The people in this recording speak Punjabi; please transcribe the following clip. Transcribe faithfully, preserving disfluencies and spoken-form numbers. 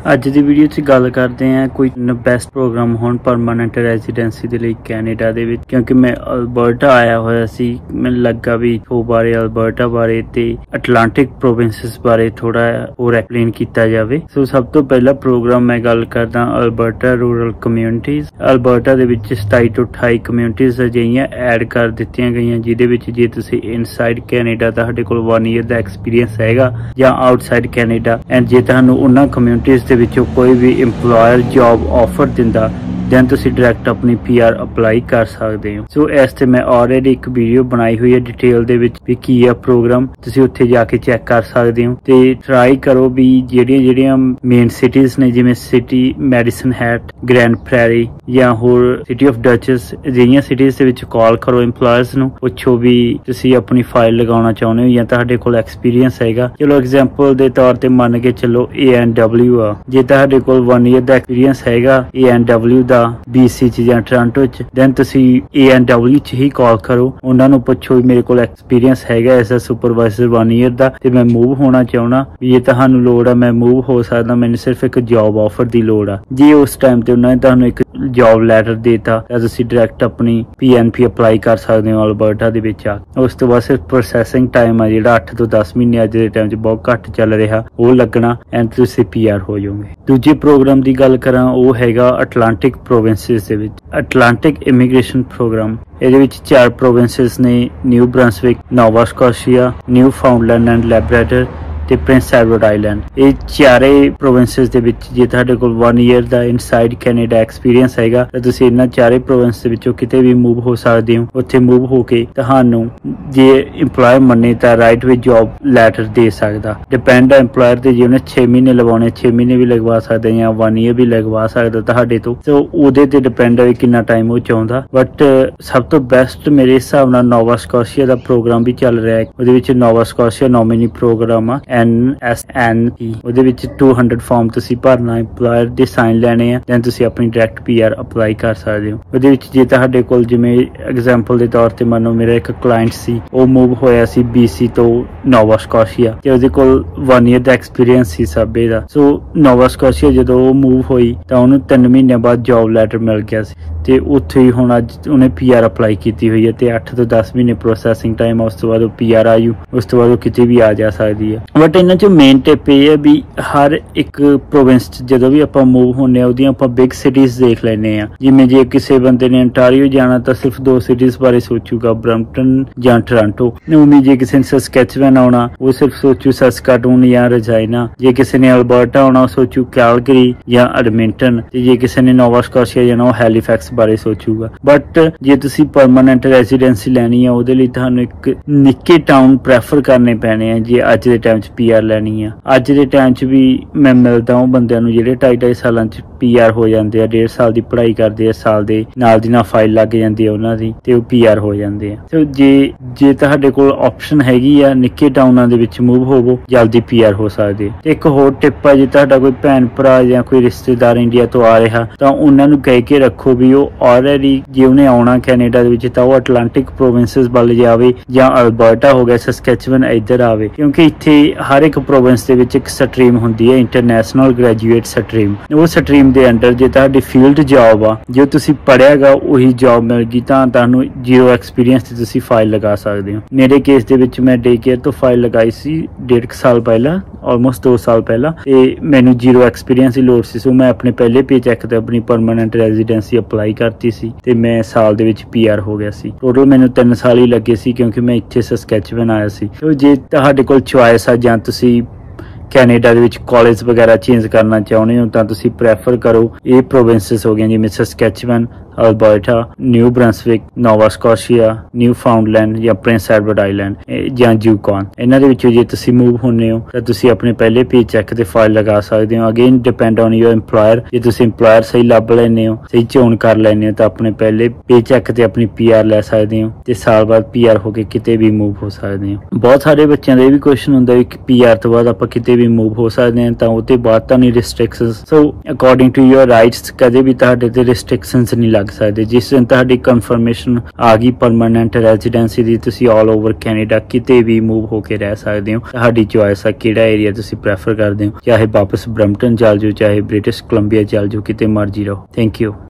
ਅੱਜ ਦੀ ਵੀਡੀਓ 'ਚ ਗੱਲ ਕਰਦੇ ਹਾਂ ਕੋਈ ਬੈਸਟ ਪ੍ਰੋਗਰਾਮ ਹੋਣ ਪਰਮਾਨੈਂਟ ਰੈਜ਼ੀਡੈਂਸੀ ਦੇ ਲਈ ਕੈਨੇਡਾ ਦੇ ਵਿੱਚ, ਕਿਉਂਕਿ ਮੈਂ ਅਲਬਰਟਾ ਆਇਆ ਹੋਇਆ ਸੀ। ਮੈਨੂੰ ਲੱਗਾ ਵੀ ਉਹ ਬਾਰੇ ਅਲਬਰਟਾ ਬਾਰੇ ਤੇ ਅਟਲਾਂਟਿਕ ਪ੍ਰੋਵਿੰਸਸ ਬਾਰੇ ਥੋੜਾ ਹੋਰ ਐਕਸਪਲੇਨ ਕੀਤਾ ਜਾਵੇ। ਸੋ ਸਭ ਤੋਂ ਪਹਿਲਾ ਪ੍ਰੋਗਰਾਮ ਮੈਂ ਗੱਲ ਕਰਦਾ ਅਲਬਰਟਾ ਰੂਰਲ ਕਮਿਊਨਿਟੀਜ਼। ਅਲਬਰਟਾ ਦੇ ਵਿੱਚ ਸਤਾਈ ਤੋਂ ਅਠਾਈ ਕਮਿਊਨਿਟੀਜ਼ ਅਜਿਹੀਆਂ ਐਡ ਕਰ ਦਿੱਤੀਆਂ ਗਈਆਂ ਜਿਹਦੇ ਵਿੱਚ ਜੇ ਤੁਸੀਂ ਇਨਸਾਈਡ ਕੈਨੇਡਾ ਤੁਹਾਡੇ ਕੋਲ ਵਨ ਈਅਰ ਦਾ ਐਕਸਪੀਰੀਅੰਸ ਹੈਗਾ ਜਾਂ ਆਊਟਸਾਈਡ ਕੈਨੇਡਾ, ਐਂਡ ਜੇ ਤੁਹਾਨੂੰ ਉਹਨਾਂ ਕਮਿਊਨਿਟੀਜ਼ ਦੇ ਵਿੱਚੋਂ ਕੋਈ ਵੀ ਇੰਪਲੋਇਰ ਜੌਬ ਆਫਰ ਦਿੰਦਾ ਦੈਨ ਤੁਸੀਂ ਡਾਇਰੈਕਟ ਆਪਣੀ ਪੀ ਆਰ ਅਪਲਾਈ ਕਰ ਸਕਦੇ ਹੋ। ਸੋ ਇਸ ਤੇ ਮੈਂ ਆਲਰੇਡੀ ਇੱਕ ਵੀਡੀਓ ਬਣਾਈ ਹੋਈ ਹੈ ਡਿਟੇਲ ਦੇ ਵਿੱਚ ਵੀ ਕੀ ਆ ਪ੍ਰੋਗਰਾਮ, ਤੁਸੀਂ ਉੱਥੇ ਜਾ ਕੇ ਚੈੱਕ ਕਰ ਸਕਦੇ ਹੋ। ਤੇ ਟਰਾਈ ਕਰੋ ਵੀ ਜਿਹੜੀਆਂ ਜਿਹੜੀਆਂ ਮੇਨ ਸਿਟੀਜ਼ ਨੇ ਜਿਵੇਂ city Medicine Hat, Grande Prairie ਜਾਂ ਹੋਰ ਸਿਟੀ ਆਫ ਡਚਸ, ਅਜਿਹੀਆਂ ਸਿਟੀਜ਼ ਦੇ ਵਿੱਚ ਕਾਲ ਕਰੋ ਇੰਪਲੋਇਰਸ ਨੂੰ, ਪੁੱਛੋ ਵੀ ਤੁਸੀਂ ਆਪਣੀ ਫਾਈਲ ਲਗਾਉਣਾ ਚਾਹੁੰਦੇ ਹੋ ਜਾਂ ਤੁਹਾਡੇ ਕੋਲ ਐਕਸਪੀਰੀਅੰਸ ਹੈਗਾ। ਚਲੋ ਐਗਜ਼ਾਮਪਲ ਦੇ ਤੌਰ ਤੇ ਮੰਨ ਕੇ ਚੱਲੋ ਏ ਐਨ ਡਬਲਿਊ ਆ, ਜੇ ਤੁਹਾਡੇ ਕੋਲ ਵਨ ਈਅਰ ਦਾ ਐਕਸਪੀਰੀਅੰਸ ਹੈਗਾ ਏ ਐਨ ਡਬਲਿਊ ਦਾ ਬੀ ਸੀ ਚ ਜਾਂ ਟੋਰਾਂਟੋ ਚ, ਦੈਨ ਤੁਸੀਂ ਏ ਐਨ ਡਬਲਿਊ ਚ ਹੀ ਕਾਲ ਕਰੋ, ਉਹਨਾਂ ਨੂੰ ਪੁੱਛੋ ਵੀ ਮੇਰੇ ਕੋਲ ਐਕਸਪੀਰੀਅੰਸ ਹੈਗਾ as a supervisor one year ਦਾ ਤੇ ਮੈਂ ਮੂਵ ਹੋਣਾ ਚਾਹੁੰਦਾ, ਵੀ ਜੇ ਤੁਹਾਨੂੰ ਲੋੜ ਆ ਮੈਂ ਮੂਵ ਹੋ ਸਕਦਾ, ਮੈਨੂੰ ਸਿਰਫ ਇੱਕ ਜੌਬ ਆਫਰ ਦੀ ਲੋੜ ਆ। ਜੇ ਉਸ ਟਾਈਮ ਤੇ ਉਹਨਾਂ ਨੇ ਤੁਹਾਨੂੰ ਇੱਕ ਜੌਬ ਲੈਟਰ ਦੇਤਾ ਤਾਂ ਤੁਸੀਂ ਡਾਇਰੈਕਟ ਆਪਣੀ ਪੀ ਐਨ ਪੀ ਅਪਲਾਈ ਕਰ ਸਕਦੇ ਹੋ ਅਲਬਰਟਾ ਦੇ ਵਿੱਚ ਆ। ਉਸ ਤੋਂ ਬਾਅਦ ਸਿਰਫ ਪ੍ਰੋਸੈਸਿੰਗ ਟਾਈਮ ਆ ਜਿਹੜਾ ਅੱਠ ਤੋਂ ਦਸ ਮਹੀਨੇ ਅੱਜ ਦੇ ਟਾਈਮ 'ਚ ਬਹੁਤ ਘੱਟ ਚੱਲ ਰਿਹਾ, ਉਹ ਲੱਗਣਾ ਐਂਡ ਤੁਸੀਂ ਪੀ ਆਰ ਹੋ ਜਾਓਗੇ। ਦੂਜੇ ਪ੍ਰੋਗਰਾਮ ਦੀ ਗੱਲ ਕਰਾਂ ਉਹ ਹੈਗਾ ਅਟਲਾਂਟਿਕ ਪ੍ਰੋਵਿੰਸਿਸ ਦੇ ਵਿੱਚ ਅਟਲਾਂਟਿਕ ਇਮੀਗ੍ਰੇਸ਼ਨ ਪ੍ਰੋਗਰਾਮ। ਇਹਦੇ ਵਿੱਚ ਚਾਰ ਪ੍ਰੋਵਿੰਸਿਸ ਨੇ, New Brunswick, Nova Scotia, Newfoundland and Labrador ਤੇ ਪ੍ਰਿੰਸ ਐਡਵਰਡ ਆਈਲੈਂਡ। ਇਹ ਚਾਰੇ ਪ੍ਰੋਵਿੰਸਿਸ ਦੇ ਵਿੱਚ ਜੇ ਤੁਹਾਡੇ ਕੋਲ ਵਨ ਈਅਰ ਦਾ ਇਨਸਾਈਡ ਕੈਨੇਡਾ ਐਕਸਪੀਰੀਅੰਸ ਹੈਗਾ ਤਾਂ ਤੁਸੀਂ ਇਹਨਾਂ ਚਾਰੇ ਪ੍ਰੋਵਿੰਸ ਦੇ ਵਿੱਚੋਂ ਕਿਤੇ ਵੀ ਮੂਵ ਹੋ ਸਕਦੇ ਹੋ। ਉੱਥੇ ਮੂਵ ਹੋ ਕੇ ਤੁਹਾਨੂੰ ਜੇ ਇੰਪਲੋਇਰ ਮੰਨੇ ਤਾਂ ਰਾਈਟ ਵਿੱਚ ਜੌਬ ਲੈਟਰ ਦੇ ਸਕਦਾ। ਡਿਪੈਂਡ ਆ ਇੰਪਲੋਇਰ ਤੇ, ਜੇ ਉਹਨੇ ਛੇ ਮਹੀਨੇ ਲਗਵਾਉਣੇ ਛੇ ਮਹੀਨੇ ਵੀ ਲਗਵਾ ਸਕਦਾ ਜਾਂ ਵਨ ਈਅਰ ਵੀ ਲਗਵਾ ਸਕਦਾ ਤੁਹਾਡੇ ਤੋਂ, ਸੋ ਉਹਦੇ ਤੇ ਡਿਪੈਂਡ ਆ ਕਿੰਨਾ ਟਾਈਮ ਉਹ ਚਾਹੁੰਦਾ। ਬਟ ਸਭ ਤੋਂ ਬੈਸਟ ਮੇਰੇ ਹਿਸਾਬ ਨਾਲ ਨੋਵਾ ਸਕੋਸ਼ੀਆ ਦਾ ਪ੍ਰੋਗਰਾਮ ਵੀ ਚੱਲ ਰਿਹਾ ਹੈ। ਉਹਦੇ ਵਿੱਚ ਨੋਵਾ ਸਕੋਸ਼ੀਆ ਨੋਮੀਨੀ ਪ੍ਰੋਗਰਾਮ ਆ ਐਨ ਐਸ ਐਨ ਈ। ਉਹਦੇ ਵਿੱਚ ਟੂ ਹੰਡਰਡ ਫਾਰਮ ਤੁਸੀਂ ਭਰਨਾ, ਇੰਪਲੋਇਰ ਦੇ ਸਾਈਨ ਲੈਣੇ ਆ, ਦੈਨ ਤੁਸੀਂ ਆਪਣੀ ਡਾਇਰੈਕਟ ਪੀ ਆਰ ਅਪਲਾਈ ਕਰ ਸਕਦੇ ਹੋ। ਉਹਦੇ ਵਿੱਚ ਜੇ ਤੁਹਾਡੇ ਕੋਲ ਜਿਵੇਂ ਐਗਜ਼ਾਮਪਲ ਦੇ ਤੌਰ ਤੇ ਮੰਨੋ ਮੇਰਾ ਇੱਕ ਕਲਾਇੰਟ ਸੀ, ਉਹ ਮੂਵ ਹੋਇਆ ਸੀ ਬੀ ਸੀ ਤੋਂ ਨੋਵਾ ਸਕੋਸ਼ੀਆ ਤੇ ਉਹਦੇ ਕੋਲ ਵਨ ਈਅਰ ਦਾ ਐਕਸਪੀਰੀਅੰਸ ਸੀ ਸਭੇ ਦਾ। ਸੋ ਨੋਵਾ ਸਕੋਸ਼ੀਆ ਜਦੋਂ ਉਹ ਮੂਵ ਹੋਈ ਤਾਂ ਉਹਨੂੰ ਤਿੰਨ ਮਹੀਨਿਆਂ ਬਾਅਦ ਜੌਬ ਲੈਟਰ ਮਿਲ ਗਿਆ ਸੀ ਤੇ ਉੱਥੇ ਹੀ ਹੁਣ ਅੱਜ ਉਹਨੇ ਪੀ ਆਰ ਅਪਲਾਈ ਕੀਤੀ ਹੋਈ ਹੈ ਤੇ ਅੱਠ ਤੋਂ ਦਸ ਮਹੀਨੇ ਪ੍ਰੋਸੈਸਿੰਗ ਟਾਈਮ ਆ। ਉਸ ਤੋਂ ਬਾਅਦ ਉਹ ਪੀ ਆਰ ਆਯੂ, ਉਸ ਤੋਂ ਬਾਅਦ ਉਹ ਕਿਤੇ ਵੀ ਆ ਜਾ ਸਕਦੀ ਹੈ। ਬਟ ਇਹਨਾਂ ਚੋਂ ਮੇਨ ਟਿਪ ਇਹ ਹੈ ਵੀ ਹਰ ਇੱਕ ਪ੍ਰੋਵਿੰਸ ਚ ਜਦੋਂ ਵੀ ਆਪਾਂ ਮੂਵ ਹੁੰਦੇ ਆ ਉਹਦੀਆਂ ਆਪਾਂ ਬਿਗ ਸਿਟੀਜ਼ ਦੇਖ ਲੈਂਦੇ ਆ। ਜਿਵੇਂ ਜੇ ਕਿਸੇ ਬੰਦੇ ਨੇ ਅੰਟਾਰੀਓ ਜਾਣਾ ਤਾਂ ਸਿਰਫ ਦੋ ਸਿਟੀਜ਼ ਬਾਰੇ ਸੋਚੂਗਾ, ਬਰੈਂਪਟਨ ਜਾਂ ਟੋਰਾਂਟੋ। ਉਮੀ ਜੇ ਕਿਸੇ ਨੇ ਸਸਕੈਚਵਨ ਆਉਣਾ ਉਹ ਸਿਰਫ ਸੋਚੂ ਸਸਕਾਟੂਨ ਜਾਂ ਰਜਾਈਨਾ। ਜੇ ਕਿਸੇ ਨੇ ਅਲਬਰਟਾ ਆਉਣਾ ਉਹ ਸੋਚੂ ਕੈਲਗਰੀ ਜਾਂ ਐਡਮਿੰਟਨ, ਤੇ ਜੇ ਕਿਸੇ ਨੇ ਨੋਵਾ ਸਕੋਸ਼ੀਆ ਜਾਣਾ ਉਹ ਹੈਲੀਫੈਕਸ ਬਾਰੇ ਸੋਚੂਗਾ। ਬਟ ਜੇ ਤੁਸੀਂ ਪਰਮਾਨੈਂਟ ਰੈਜ਼ੀਡੈਂਸੀ ਲੈਣੀ ਆ ਉਹਦੇ ਲਈ ਤੁਹਾਨੂੰ ਇੱਕ ਨਿੱਕੇ ਟਾਊਨ ਪ੍ਰੈਫਰ ਕਰਨੇ ਪੈਣੇ ਆ ਜੇ ਅੱਜ ਦੇ ਟਾਈਮ ਚ ਪੀ ਆਰ ਲੈਣੀ ਆ। ਅੱਜ ਦੇ ਟਾਈਮ ਚ ਵੀ ਮੈਂ ਮਿਲਦਾ ਉਹ ਬੰਦਿਆਂ ਨੂੰ ਜਿਹੜੇ ਢਾਈ ਢਾਈ ਸਾਲਾਂ ਚ ਪੀ ਆਰ ਹੋ ਜਾਂਦੇ ਆ, ਡੇਢ ਸਾਲ ਦੀ ਪੜ੍ਹਾਈ ਕਰਦੇ ਆ, ਸਾਲ ਦੇ ਨਾਲ ਦੀ ਨਾਲ ਫਾਈਲ ਲੱਗ ਜਾਂਦੀ ਆ ਉਹਨਾਂ ਦੀ ਤੇ ਉਹ ਪੀ ਆਰ ਹੋ ਜਾਂਦੇ ਆ। ਸੋ ਜੇ ਜੇ ਤੁਹਾਡੇ ਕੋਲ ਆਪਸ਼ਨ ਹੈਗੀ ਆ ਨਿੱਕੇ ਟਾਊਨਾਂ ਦੇ ਵਿੱਚ ਮੂਵ ਹੋਵੋ, ਜਲਦੀ ਪੀ ਆਰ ਹੋ ਸਕਦੇ। ਤੇ ਇੱਕ ਹੋਰ ਟਿਪ ਆ, ਜੇ ਤੁਹਾਡਾ ਕੋਈ ਭੈਣ ਭਰਾ ਜਾਂ ਕੋਈ ਰਿਸ਼ਤੇਦਾਰ ਇੰਡੀਆ ਤੋਂ ਆ ਰਿਹਾ ਤਾਂ ਉਹਨਾਂ ਨੂੰ ਕਹਿ ਕੇ ਰੱਖੋ ਵੀ ਉਹ ਆਲਰੇਡੀ ਜੇ ਉਹਨੇ ਆਉਣਾ ਕੈਨੇਡਾ ਦੇ ਵਿੱਚ ਤਾਂ ਉਹ ਅਟਲਾਂਟਿਕ ਪ੍ਰੋਵਿੰਸਿਸ ਵੱਲ ਜਾਵੇ ਜਾਂ ਅਲਬਰਟਾ ਹੋ ਗਿਆ ਸਸਕੈਚਵਨ ਇੱਧਰ ਆਵੇ, ਕਿਉਂਕਿ ਇੱਥੇ ਹਰ ਇੱਕ ਪ੍ਰੋਵਿੰਸ ਦੇ ਵਿੱਚ ਇੱਕ ਸਟਰੀਮ ਹੁੰਦੀ ਹੈ ਇੰਟਰਨੈਸ਼ਨਲ ਗ੍ਰੈਜੂਏਟ ਸਟਰੀਮ। ਉਹ ਸਟਰੀਮ ਦੇ ਅੰਡਰ ਜੇ ਤੁਹਾਡੀ ਫੀਲਡ ਜੌਬ ਆ, ਜੋ ਤੁਸੀਂ ਪੜ੍ਹਿਆਗਾ ਉਹੀ ਜੌਬ ਮਿਲ ਗਈ ਤਾਂ ਤੁਹਾਨੂੰ ਜ਼ੀਰੋ ਐਕਸਪੀਰੀਅੰਸ ਤੇ ਤੁਸੀਂ ਫਾਈਲ ਲਗਾ ਸਕਦੇ ਹੋ। ਮੇਰੇ ਕੇਸ ਦੇ ਵਿੱਚ ਮੈਂ ਡੇ ਕੇਅਰ ਤੋਂ ਫਾਈਲ ਲਗਾਈ ਸੀ ਡੇਢ ਕੁ ਸਾਲ ਪਹਿਲਾਂ, ਆਲਮੋਸਟ ਦੋ ਸਾਲ ਪਹਿਲਾਂ, ਤੇ ਮੈਨੂੰ ਜ਼ੀਰੋ ਐਕਸਪੀਰੀਅੰਸ ਦੀ ਲੋੜ ਸੀ। ਸੋ ਮੈਂ ਆਪਣੇ ਪਹਿਲੇ ਪੇ ਚੈੱਕ ਤੇ ਆਪਣੀ ਪਰਮਾਨੈਂਟ ਰੈਜ਼ੀਡੈਂਸੀ ਅਪਲਾਈ ਕਰਤੀ ਸੀ ਤੇ ਮੈਂ ਸਾਲ ਦੇ ਵਿੱਚ ਪੀ ਆਰ ਹੋ ਗਿਆ ਸੀ। ਟੋਟਲ ਮੈਨੂੰ ਤਿੰਨ ਸਾਲ ਹੀ ਲੱਗੇ ਸੀ ਕਿਉਂਕਿ ਮੈਂ ਇੱਥੇ ਸਸਕੈਚਵਨ ਆਇਆ ਸੀ। ਸੋ ਜੇ ਤੁਹਾਡੇ ਕੋਲ ਚੁਆਇਸ ਆ ਜਾਂ ਤੁਸੀਂ ਕੈਨੇਡਾ ਦੇ ਵਿੱਚ ਕਾਲਜ ਵਗੈਰਾ ਚੇਂਜ ਕਰਨਾ ਚਾਹੁੰਦੇ ਹੋ ਤਾਂ ਤੁਸੀਂ ਪ੍ਰੈਫਰ ਕਰੋ ਇਹ ਪ੍ਰੋਵਿੰਸਿਸ ਹੋ ਗਈਆਂ ਜਿਵੇਂ Saskatchewan, Alberta, New Brunswick, Nova Scotia, Newfoundland ਜਾਂ ਪ੍ਰਿੰਸ ਐਡਵਰਡ ਆਈਲੈਂਡ ਜਾਂ ਯੂਕੌਨ। ਇਹਨਾਂ ਦੇ ਵਿੱਚੋਂ ਜੇ ਤੁਸੀਂ ਮੂਵ ਹੁੰਦੇ ਹੋ ਤਾਂ ਤੁਸੀਂ ਆਪਣੇ ਪਹਿਲੇ ਪੇ ਚੈੱਕ ਤੇ ਫਾਈਲ ਲਗਾ ਸਕਦੇ ਹੋ। Again depend on your employer. ਜੇ ਤੁਸੀਂ ਇੰਪਲੋਇਰ ਸਹੀ ਲੱਭ ਲੈਂਦੇ ਹੋ, ਸਹੀ ਚੋਣ ਕਰ ਲੈਂਦੇ ਹੋ ਤਾਂ ਆਪਣੇ ਪਹਿਲੇ ਪੇ ਚੈੱਕ ਤੇ ਆਪਣੀ ਪੀ ਆਰ ਲੈ ਸਕਦੇ ਹੋ ਤੇ ਸਾਲ ਬਾਅਦ ਪੀ ਆਰ ਹੋ ਕੇ ਕਿਤੇ ਵੀ ਮੂਵ ਹੋ ਸਕਦੇ ਹੋ। ਬਹੁਤ ਸਾਰੇ ਬੱਚਿਆਂ ਦਾ ਇਹ ਵੀ ਕੁਐਸਚਨ ਹੁੰਦਾ ਵੀ ਪੀ ਆਰ ਤੋਂ ਬਾਅਦ ਆਪਾਂ ਕਿਤੇ ਵੀ ਮੂਵ ਹੋ ਸਕਦੇ ਹਾਂ ਤਾਂ ਉਹਦੇ ਬਾਅਦ ਤਾਂ ਨਹੀਂ restrictions. So according to your rights ਕਦੇ ਵੀ ਤੁਹਾਡੇ ਤੇ ਰਿਸਟ੍ਰਿਕਸ਼ਨਸ ਨਹੀਂ ਲੱਗ ਲੱਗ ਸਕਦੇ। ਜਿਸ ਦਿਨ ਤੁਹਾਡੀ ਕਨਫਰਮੇਸ਼ਨ ਆ ਗਈ ਪਰਮਾਨੈਂਟ ਰੈਜ਼ੀਡੈਂਸੀ ਦੀ, ਤੁਸੀਂ ਆਲ ਓਵਰ ਕੈਨੇਡਾ ਕਿਤੇ ਵੀ ਮੂਵ ਹੋ ਕੇ ਰਹਿ ਸਕਦੇ ਹੋ। ਤੁਹਾਡੀ ਚੋਇਸ ਆ ਕਿਹੜਾ ਏਰੀਆ ਤੁਸੀਂ ਪ੍ਰੈਫਰ ਕਰਦੇ ਹੋ, ਚਾਹੇ ਵਾਪਸ ਬਰੈਂਪਟਨ ਚੱਲ ਜਾਓ, ਚਾਹੇ ਬ੍ਰਿਟਿਸ਼ ਕੋਲੰਬੀਆ ਚੱਲ ਜਾਓ, ਕਿਤੇ ਮਰਜ਼ੀ ਰਹੋ। Thank you.